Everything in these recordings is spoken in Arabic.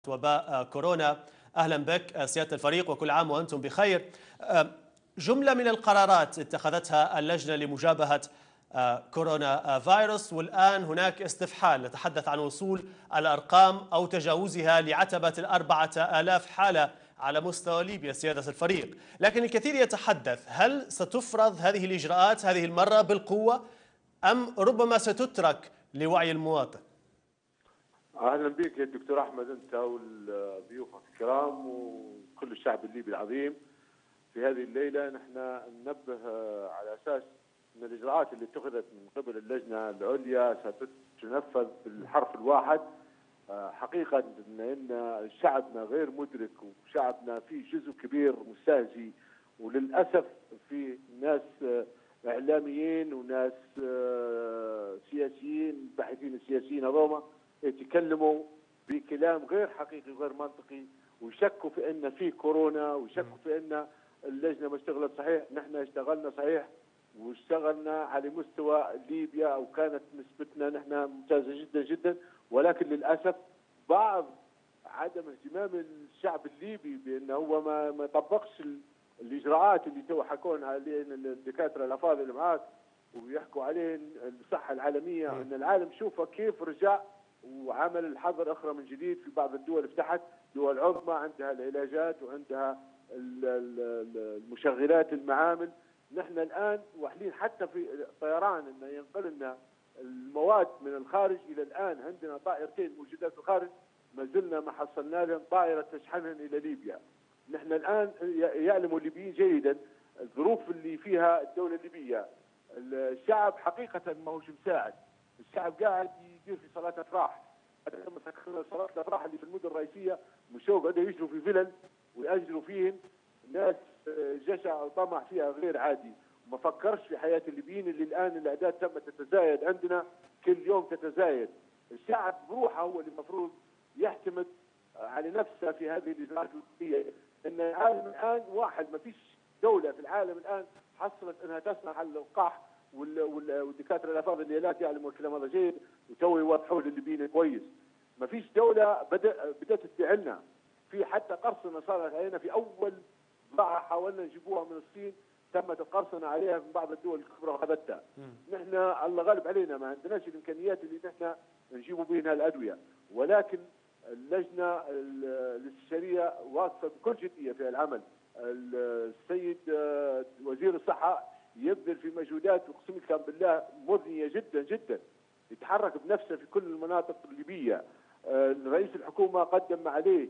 وباء كورونا. أهلا بك سيادة الفريق وكل عام وأنتم بخير. جملة من القرارات اتخذتها اللجنة لمجابهة كورونا فيروس، والآن هناك استفحال نتحدث عن وصول الأرقام أو تجاوزها لعتبة 4000 حالة على مستوى ليبيا سيادة الفريق. لكن الكثير يتحدث، هل ستفرض هذه الإجراءات هذه المرة بالقوة أم ربما ستترك لوعي المواطن؟ اهلا بك يا دكتور احمد، انت وضيوفك الكرام وكل الشعب الليبي العظيم. في هذه الليله نحن ننبه على اساس ان الاجراءات اللي اتخذت من قبل اللجنه العليا ستنفذ بالحرف الواحد. حقيقه ان شعبنا غير مدرك، وشعبنا فيه جزء كبير مستهزي، وللاسف في ناس اعلاميين وناس سياسيين، باحثين السياسيين هذوما يتكلموا بكلام غير حقيقي وغير منطقي، ويشكوا في ان في كورونا، ويشكوا في ان اللجنه ما اشتغلت صحيح. نحن اشتغلنا صحيح واشتغلنا على مستوى ليبيا، او كانت نسبتنا نحن ممتازه جدا جدا، ولكن للاسف بعض عدم اهتمام الشعب الليبي بانه هو ما طبقش الاجراءات اللي تو حكون علينا الدكاتره الافاضل اللي معاك ويحكوا علينا الصحه العالميه، ان العالم شوفه كيف رجع وعمل الحظر اخرى من جديد. في بعض الدول فتحت، دول عظمى عندها العلاجات وعندها المشغلات المعامل. نحن الان واحلين حتى في الطيران انه ينقل لنا المواد من الخارج. الى الان عندنا طائرتين موجودات في الخارج ما زلنا ما حصلنا لهم طائره تشحنهم الى ليبيا. نحن الان يعلم الليبيين جيدا الظروف اللي فيها الدوله الليبيه. الشعب حقيقه ما هوش مساعد، الشعب قاعد يدير في صلاه افراح. صلاه الافراح اللي في المدن الرئيسيه مشوا قاعدين يجروا في فلل ويأجروا فيهم ناس، جشع وطمع فيها غير عادي. ما فكرش في حياه الليبيين اللي الان الاعداد تم تتزايد عندنا، كل يوم تتزايد. الشعب بروحه هو اللي المفروض يعتمد على نفسه في هذه الاجراءات الوقتيه. ان العالم الان واحد، ما فيش دوله في العالم الان حصلت انها تسمح على اللقاح، والدكاتره الافاضل اللي لا يعلموا الكلام هذا جيد وتو يوضحوا للليبيين كويس. ما فيش دوله بدات تبيع لنا، في حتى قرصنه صارت علينا في اول بضاعه حاولنا نجيبوها من الصين، تمت القرصنه عليها من بعض الدول الكبرى واخذتها. نحن الله غالب علينا ما عندناش الامكانيات اللي نحن نجيبوا بها الادويه، ولكن اللجنه الاستشاريه واقفه بكل جديه في العمل. السيد وزير الصحه يبذل في مجهودات اقسم لكم بالله مضنيه جدا جدا، يتحرك بنفسه في كل المناطق الليبيه. رئيس الحكومه قدم ما عليه.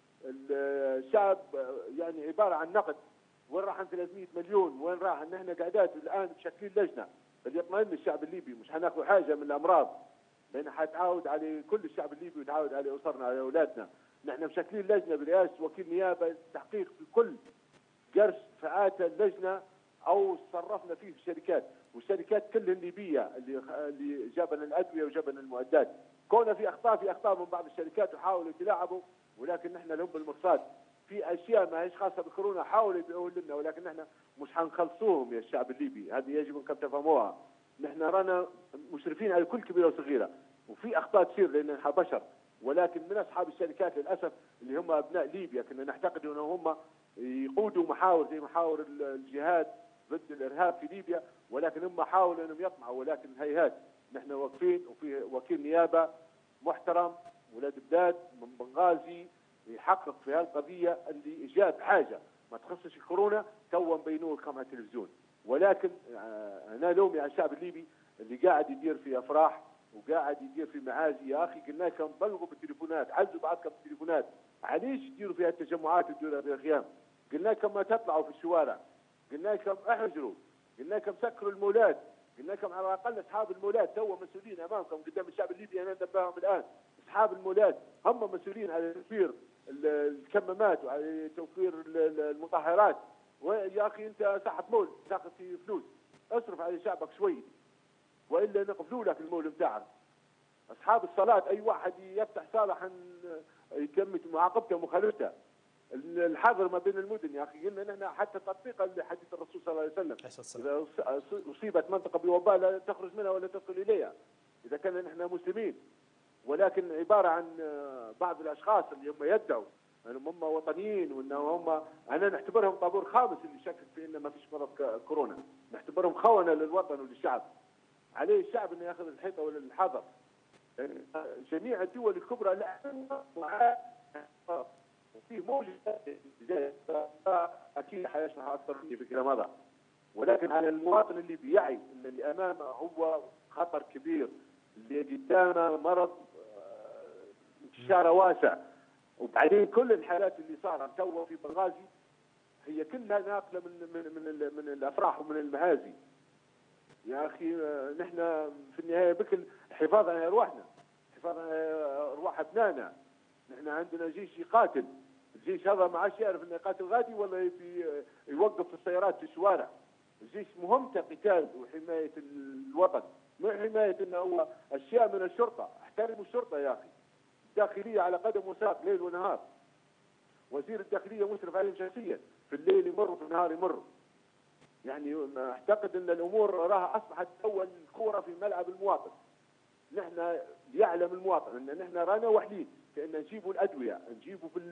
الشعب يعني عباره عن نقد، وين راح 300 مليون؟ وين راح؟ ان احنا قاعدات الان بشكل لجنه فليطمئن الشعب الليبي، مش حناخذ حاجه من الامراض، لان حتعاود على كل الشعب الليبي وتعاود على اسرنا على اولادنا. نحن مشكلين لجنه برئاسه وكيل نيابه للتحقيق في كل قرش فعات اللجنه او صرفنا فيه في الشركات، والشركات كلها الليبيه اللي جابنا الادويه وجابنا المعدات. كون في اخطاء من بعض الشركات وحاولوا يتلاعبوا، ولكن نحن لهم بالمرصاد. في اشياء ما هيش خاصه بالكورونا حاولوا يبيعوا لنا، ولكن نحن مش حنخلصوهم يا الشعب الليبي، هذه يجب انكم تفهموها. نحن رانا مشرفين على كل كبيره وصغيره، وفي اخطاء تصير لان نحن بشر، ولكن من اصحاب الشركات للاسف اللي هم ابناء ليبيا كنا نعتقد انهم هم يقودوا محاور زي محاور الجهاد ضد الارهاب في ليبيا، ولكن هم حاولوا انهم يطمعوا، ولكن هيهات. نحن واقفين وفي وكيل نيابه محترم ولاد بلاد من بنغازي يحقق في هالقضيه اللي جاب حاجه ما تخصش الكورونا تو مبينوه لكم على التلفزيون. ولكن انا لومي على الشعب الليبي اللي قاعد يدير في افراح وقاعد يدير في معازي. يا اخي قلنا لكم بلغوا بالتليفونات، عزوا بعضكم بالتليفونات، عليش تديروا فيها التجمعات وتديروا فيها الخيام؟ قلنا لكم ما تطلعوا في الشوارع، قلنا لكم احجروا، قلنا لكم سكروا المولات، قلنا لكم على الاقل اصحاب المولات تو مسؤولين امامكم قدام الشعب الليبي. انا انبههم الان، اصحاب المولات هم مسؤولين على توفير الكمامات وعلى توفير المطهرات. ويا اخي انت صاحب مول تاخذ فيه فلوس، اصرف على شعبك شوي والا نقفلوا لك المول بتاعك. اصحاب الصلاه اي واحد يفتح صالح يتم معاقبته ومخالفته. الحظر ما بين المدن يا اخي، قلنا نحن حتى تطبيقا لحديث الرسول صلى الله عليه وسلم، اذا اصيبت منطقه بوباء لا تخرج منها ولا تدخل اليها اذا كان نحن مسلمين. ولكن عباره عن بعض الاشخاص اللي هم يدعوا انهم هم وطنيين وانهم هم، انا نعتبرهم طابور خامس اللي يشكك في ان ما فيش مرض كورونا، نعتبرهم خونه للوطن وللشعب. عليه الشعب انه ياخذ الحيطه والحذر. جميع الدول الكبرى لا وفي موجة اكيد حيشرح اكثر مني في الكلام هذا، ولكن على المواطن اللي بيعي ان اللي امامه هو خطر كبير، اللي قدامه مرض انتشاره واسع. وبعدين كل الحالات اللي صارت تو في بنغازي هي كلها ناقله من الافراح ومن المعازي. يا اخي نحن في النهايه بكل حفاظ على ارواحنا، حفاظ على ارواح ابنائنا. نحن عندنا جيش يقاتل، الجيش هذا ما عادش يعرف انه يقاتل غادي ولا يوقف في السيارات في الشوارع. الجيش مهمته قتال وحمايه الوطن، مو حمايه انه هو اشياء من الشرطه. احترموا الشرطه يا اخي. الداخليه على قدم وساق ليل ونهار. وزير الداخليه مشرف عليهم شخصيا، في الليل يمر وفي النهار يمر. يعني اعتقد ان الامور راها اصبحت اول كوره في ملعب المواطن. نحن يعلم المواطن ان نحن رانا وحدين في ان نجيبوا الادويه، نجيبوا في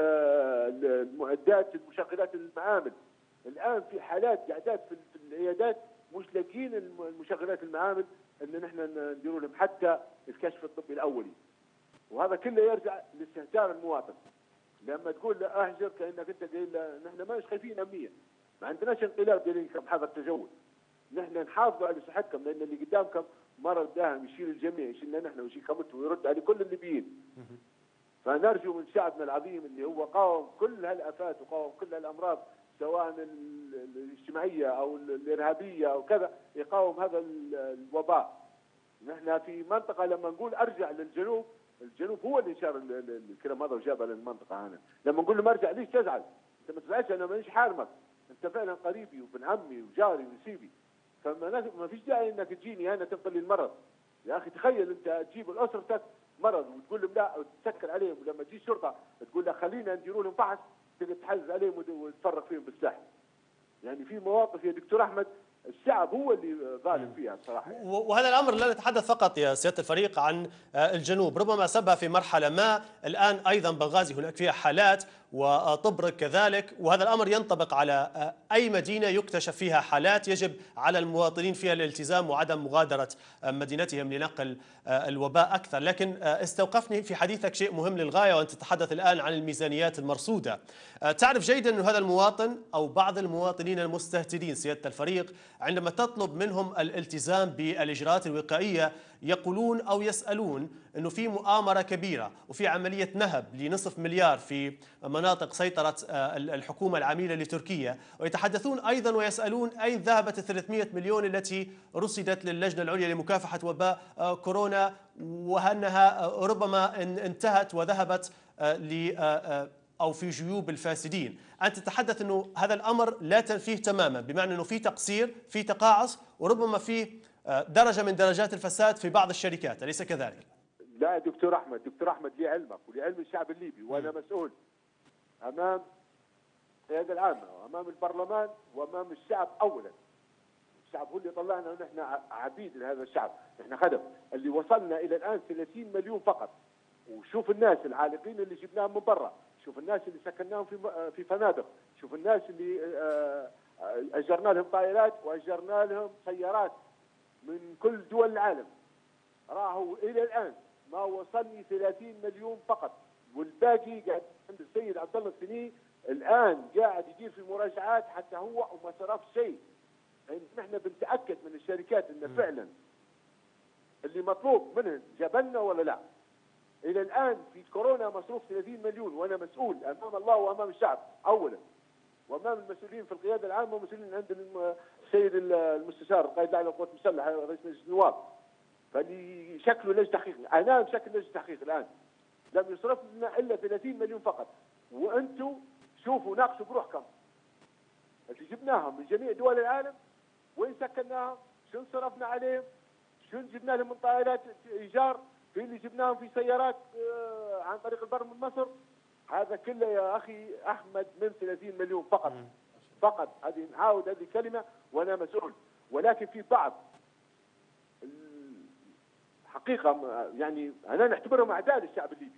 المعدات المشغلات المعامل. الان في حالات قعدات في العيادات مش لاقيين المشغلات المعامل ان نحن نديروا لهم حتى الكشف الطبي الاولي. وهذا كله يرجع لاستهتار المواطن. لما تقول له اهجر كانك انت قايل له نحن ماناش خايفين امنيا، ما عندناش انقلاب دايرين حظر تجول. نحن نحافظوا على صحتكم لان اللي قدامكم مرض داهم يشيل الجميع، يشيلنا نحن ويشيلكم انتم ويرد على كل الليبيين. فنرجو من شعبنا العظيم اللي هو قاوم كل هالافات وقاوم كل هالامراض سواء الاجتماعيه او الارهابيه او كذا، يقاوم هذا الوباء. نحن في منطقه لما نقول ارجع للجنوب، الجنوب هو اللي شار الكلام هذا وجابها للمنطقه هنا. لما نقول له ما ارجع ليش تزعل؟ انت ما تزعلش، انا مانيش حارمك، انت فعلا قريبي وابن عمي وجاري ونسيبي. فما فيش داعي انك تجيني انا تنقل لي المرض. يا اخي تخيل انت تجيب لاسرتك مرض وتقول لهم لا وتسكر عليهم، ولما تجي الشرطه تقول له خلينا نديروا لهم فحص، تقعد تحجز عليهم وتفرق فيهم بالساحل. يعني في مواقف يا دكتور احمد الشعب هو اللي ظالم فيها بصراحه. وهذا الامر لا نتحدث فقط يا سياده الفريق عن الجنوب، ربما سبها في مرحله ما. الان ايضا بنغازي هناك فيها حالات وطبرق كذلك، وهذا الامر ينطبق على اي مدينه يكتشف فيها حالات. يجب على المواطنين فيها الالتزام وعدم مغادره مدينتهم لنقل الوباء اكثر. لكن استوقفني في حديثك شيء مهم للغايه، وانت تتحدث الان عن الميزانيات المرصوده. تعرف جيدا أن هذا المواطن أو بعض المواطنين المستهترين سيادة الفريق عندما تطلب منهم الالتزام بالإجراءات الوقائية يقولون أو يسألون أنه في مؤامرة كبيرة وفي عملية نهب لنصف مليار في مناطق سيطرة الحكومة العميلة لتركيا، ويتحدثون أيضا ويسألون أين ذهبت 300 مليون التي رصدت للجنة العليا لمكافحة وباء كورونا، وأنها ربما انتهت وذهبت أو في جيوب الفاسدين. أنت تتحدث أنه هذا الأمر لا تنفيه تماما، بمعنى أنه في تقصير، في تقاعس، وربما في درجة من درجات الفساد في بعض الشركات، أليس كذلك؟ لا دكتور أحمد لعلمك ولعلم الشعب الليبي، وأنا مسؤول أمام القيادة العامة وأمام البرلمان وأمام الشعب. أولا الشعب هو اللي طلعنا ونحن عبيد لهذا الشعب، نحن خدم. اللي وصلنا إلى الآن 30 مليون فقط. وشوف الناس العالقين اللي جبناهم من برا، شوف الناس اللي سكناهم في فنادق، شوف الناس اللي اجرنا لهم طائرات واجرنا لهم سيارات من كل دول العالم. راهو الى الان ما وصلني 30 مليون فقط، والباقي قاعد عند السيد عبد الله السني الان قاعد يدير في مراجعات حتى هو وما صرف شيء. يعني نحن بنتاكد من الشركات ان فعلا اللي مطلوب منهم جابلنا ولا لا. إلى الآن في كورونا مصروف 30 مليون، وأنا مسؤول أمام الله وأمام الشعب أولا، وأمام المسؤولين في القيادة العامة ومسؤولين عند السيد المستشار القائد الأعلى للقوات المسلحة رئيس مجلس النواب. فاللي شكله لجنة تحقيق، أنا بشكل لجنة تحقيق الآن لم يصرف لنا إلا 30 مليون فقط. وأنتم شوفوا ناقشوا بروحكم اللي جبناهم من جميع دول العالم، وين سكناهم، شنو صرفنا عليهم، شنو جبنا لهم من طائرات إيجار، في اللي جبناهم في سيارات عن طريق البر من مصر. هذا كله يا اخي احمد من 30 مليون فقط. فقط هذه نعاود هذه كلمه وانا مسؤول. ولكن في بعض حقيقه يعني انا نعتبرهم اعداء للشعب الليبي.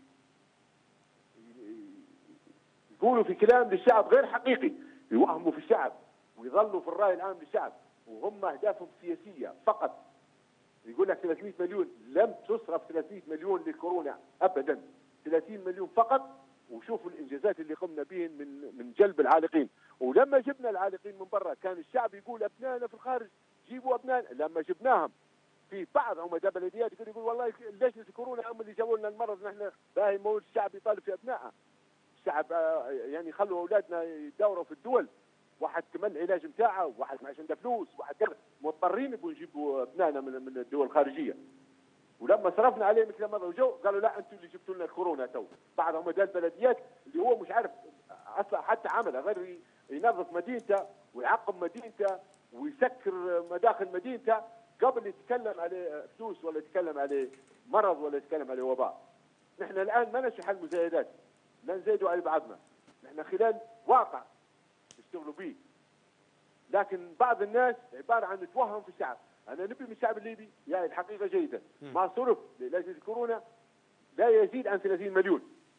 يقولوا في كلام للشعب غير حقيقي، يوهموا في الشعب ويظلوا في الراي العام للشعب، وهم اهدافهم سياسيه فقط. يقول لك 300 مليون، لم تصرف 300 مليون للكورونا ابدا، 30 مليون فقط. وشوفوا الانجازات اللي قمنا بهم من جلب العالقين. ولما جبنا العالقين من برا كان الشعب يقول ابنائنا في الخارج، جيبوا ابنائنا. لما جبناهم في بعض عمداء بلديات يقول والله ليش كورونا هم اللي جابوا لنا المرض، نحن باهي مول الشعب يطالب في ابنائه. الشعب يعني خلوا اولادنا يدوروا في الدول، واحد كمان العلاج نتاعه، واحد ما عنده فلوس، واحد كذا، مضطرين يبغوا يجيبوا ابنائنا من الدول الخارجيه. ولما صرفنا عليه مثل ما جو قالوا لا انتم اللي جبتوا لنا الكورونا تو. بعض عمداء البلديات اللي هو مش عارف اصلا حتى عمله غير ينظف مدينته ويعقم مدينته ويسكر مداخل مدينته قبل يتكلم عليه فلوس ولا يتكلم عليه مرض ولا يتكلم عليه وباء. نحن الان ما نشرح المزايدات، لا نزايدوا على بعضنا، نحن خلال واقع يشتغلوا به. لكن بعض الناس عباره عن توهم في الشعب. انا نبي من الشعب الليبي يعني الحقيقه جيدا ما صرف لعلاج الكورونا لا يزيد عن 30 مليون.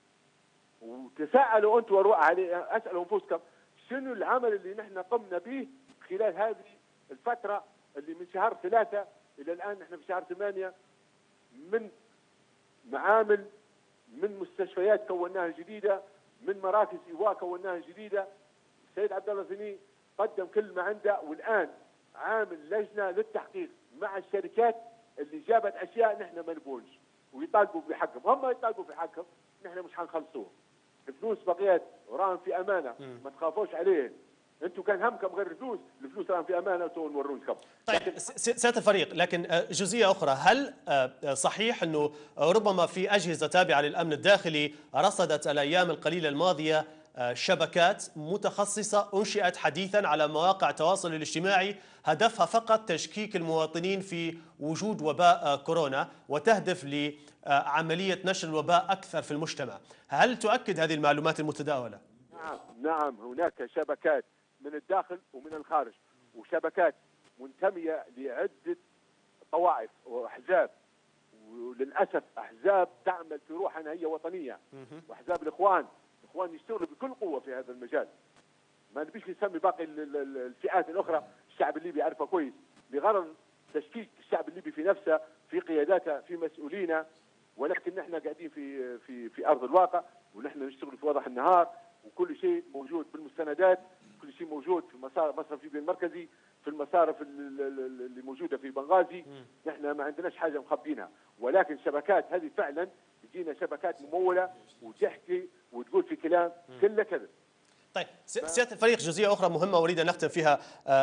وتساءلوا انتم اسالوا انفسكم شنو العمل اللي نحن قمنا به خلال هذه الفتره اللي من شهر 3 الى الان نحن في شهر 8، من معامل، من مستشفيات كوناها جديده، من مراكز ايواء كوناها جديده. السيد عبد الله زني قدم كل ما عنده، والان عامل لجنه للتحقيق مع الشركات اللي جابت اشياء نحن ما نبونش ويطالبوا بحقهم. هم يطالبوا بحقهم، نحن مش حنخلصوه. الفلوس بقيت وراهم في امانه، ما تخافوش عليه. انتم كان همكم غير الفلوس راهم في امانه وتو نورونكم. طيب سياده الفريق، لكن جزئيه اخرى، هل صحيح انه ربما في اجهزه تابعه للامن الداخلي رصدت الايام القليله الماضيه شبكات متخصصه انشئت حديثا على مواقع التواصل الاجتماعي هدفها فقط تشكيك المواطنين في وجود وباء كورونا وتهدف لعمليه نشر الوباء اكثر في المجتمع؟ هل تؤكد هذه المعلومات المتداوله؟ نعم، هناك شبكات من الداخل ومن الخارج، وشبكات منتميه لعده طوائف واحزاب، وللاسف احزاب تعمل في روحها هي وطنيه، واحزاب الاخوان يشتغلوا بكل قوه في هذا المجال. ما نبيش نسمي باقي الفئات الاخرى، الشعب الليبي يعرفها كويس، بغرض تشكيك الشعب الليبي في نفسه، في قياداته، في مسؤولينه. ولكن نحن قاعدين في ارض الواقع، ونحن نشتغل في وضح النهار، وكل شيء موجود بالمستندات، كل شيء موجود في مصرف ليبيا المركزي، في المصارف اللي موجوده في بنغازي. نحن ما عندناش حاجه مخبينها، ولكن شبكات هذه فعلا تجينا شبكات مموله وتحكي وتقول في كلام كله كذب. طيب سيادة الفريق، جزئية أخرى مهمة أريد أن نختم فيها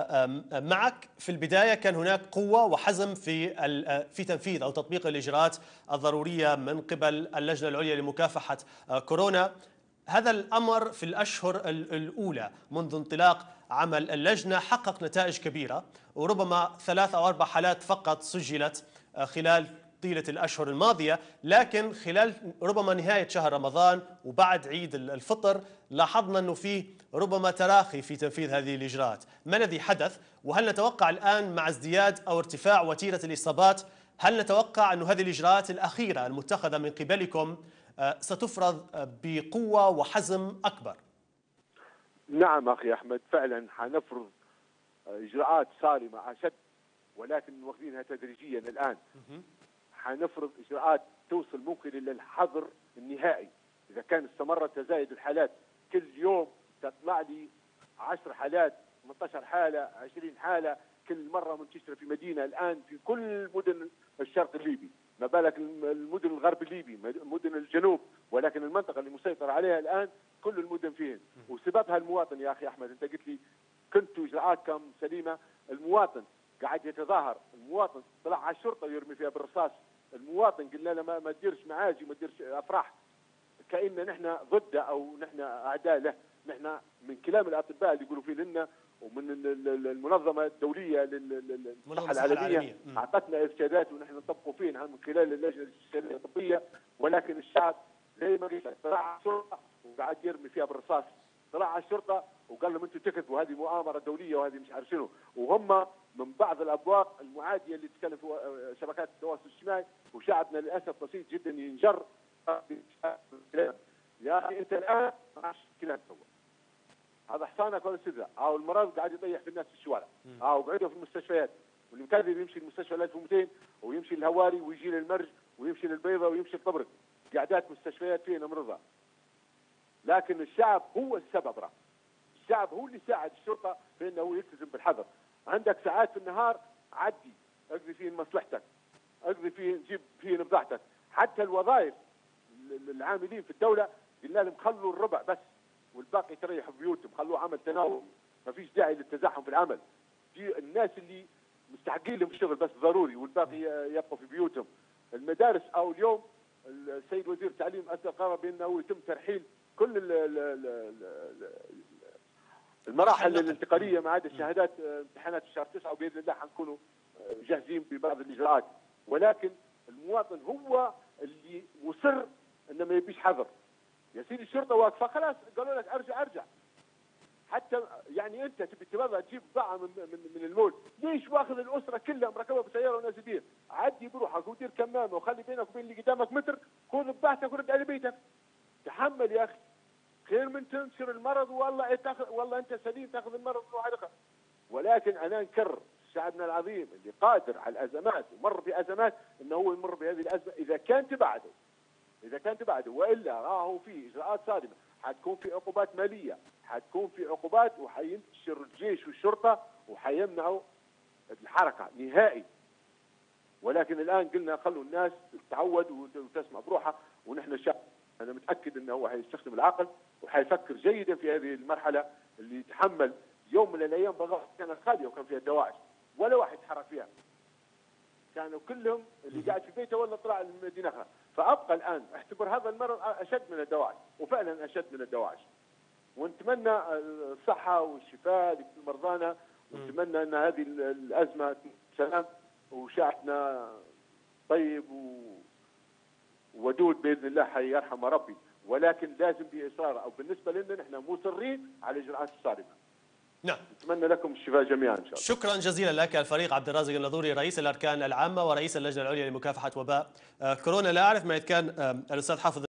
معك. في البداية كان هناك قوة وحزم في تنفيذ أو تطبيق الإجراءات الضرورية من قبل اللجنة العليا لمكافحة كورونا. هذا الأمر في الأشهر الأولى منذ انطلاق عمل اللجنة حقق نتائج كبيرة، وربما 3 أو 4 حالات فقط سجلت خلال طيلة الأشهر الماضية. لكن خلال ربما نهاية شهر رمضان وبعد عيد الفطر لاحظنا أنه فيه ربما تراخي في تنفيذ هذه الإجراءات. ما الذي حدث؟ وهل نتوقع الآن مع ازدياد أو ارتفاع وتيرة الإصابات، هل نتوقع أن هذه الإجراءات الأخيرة المتخذة من قبلكم ستفرض بقوة وحزم أكبر؟ نعم أخي أحمد، فعلا حنفرض إجراءات صارمة أشد، ولكن واخذينها تدريجيا الآن. حنفرض إجراءات توصل ممكن إلى الحظر النهائي. إذا كان استمرت تزايد الحالات كل يوم تطلع لي 10 حالات، 18 حالة، 20 حالة كل مرة منتشرة في مدينة الآن في كل مدن الشرق الليبي، ما بالك المدن الغرب الليبي، مدن الجنوب. ولكن المنطقة اللي مسيطر عليها الآن كل المدن فيهن، وسببها المواطن. يا أخي أحمد، أنت قلت لي كنتوا إجراءاتكم سليمة، المواطن قاعد يتظاهر، المواطن طلع على الشرطة يرمي فيها بالرصاص، المواطن قلنا له ما تديرش معاجي، ما تديرش أفراح، كأن نحن ضده أو نحن أعداء له. نحن من كلام الأطباء اللي يقولوا فيه لنا ومن المنظمة الدولية للصحة العالمية أعطتنا إرشادات ونحن نطبقوا فيها من خلال اللجنة الطبية. ولكن الشعب زي ما قلت طلع على الشرطة وقاعد يرمي فيها بالرصاص طلع على الشرطه وقال لهم انتم تكذبوا، هذه مؤامره دوليه وهذه مش عارف شنو، وهم من بعض الابواق المعاديه اللي تتكلم في شبكات التواصل الاجتماعي، وشعبنا للاسف بسيط جدا ينجر. يا اخي انت الان ما كلام سوى، هذا حصانك ولا سدره، او المرض قاعد يطيح في الناس في الشوارع، او قعدوا في المستشفيات، واللي مكذب يمشي المستشفى 1200 ويمشي الهواري ويجي للمرج ويمشي للبيضه ويمشي الطبرق، قعدات مستشفيات فينا مرضى. لكن الشعب هو السبب، الشعب هو اللي ساعد الشرطه في انه يلتزم بالحذر. عندك ساعات في النهار عدي اقضي فيه مصلحتك، اقضي فيه جيب فيه بضاعتك. حتى الوظائف العاملين في الدوله قلنا لهم خلوا الربع بس والباقي تريحوا في بيوتهم، خلوه عمل تناوبي، ما فيش داعي للتزاحم في العمل. في الناس اللي مستحقين لهم الشغل بس ضروري والباقي يبقوا في بيوتهم. المدارس او اليوم السيد وزير التعليم اصدر قرار بانه يتم ترحيل كل المراحل الانتقاليه ما عدا الشهادات، امتحانات في شهر 9، وباذن الله حنكونوا جاهزين ببعض الاجراءات. ولكن المواطن هو اللي مصر انه ما يبيش حذر. يا سيدي الشرطه واقفه خلاص قالوا لك ارجع. حتى يعني انت تبي تبغى تجيب بضاعه من المول، ليش واخذ الاسره كلها مركبه بسياره ونازل بيها؟ عدي بروحك ودير كمامه وخلي بينك وبين اللي قدامك متر، خذ بضاعتك ورد على بيتك. تحمل يا اخي، خير من تنشر المرض والله انت سليم تاخذ المرض وروح على. ولكن انا نكرر شعبنا العظيم اللي قادر على الازمات ومر بازمات انه هو يمر بهذه الازمه اذا كان تبعده، والا راهو في اجراءات صارمه، حتكون في عقوبات ماليه، حتكون في عقوبات، وحينتشر الجيش والشرطه وحيمنعوا الحركه نهائي. ولكن الان قلنا خلوا الناس تتعود وتسمع بروحها، ونحن الشعب انا متاكد انه هو حيستخدم العقل وحيفكر جيدا في هذه المرحله اللي يتحمل. يوم من الايام بغاء كانت خاليه وكان فيها الدواعش ولا واحد تحرك فيها، كانوا كلهم اللي قاعد في بيته ولا طلع المدينه. فابقى الان اعتبر هذا المرض اشد من الدواعش، وفعلا اشد من الدواعش. ونتمنى الصحه والشفاء لكل مرضانا، ونتمنى ان هذه الازمه سلام وشعبنا طيب ودود باذن الله حيرحم ربي. ولكن لازم باصرار، او بالنسبه لنا نحن مصرين على الاجراءات الصارمه. نعم. نتمنى لكم الشفاء جميعا ان شاء الله. شكرا جزيلا لك الفريق عبد الرازق الناظوري، رئيس الاركان العامه ورئيس اللجنه العليا لمكافحه وباء كورونا. لا اعرف ما كان الاستاذ حافظ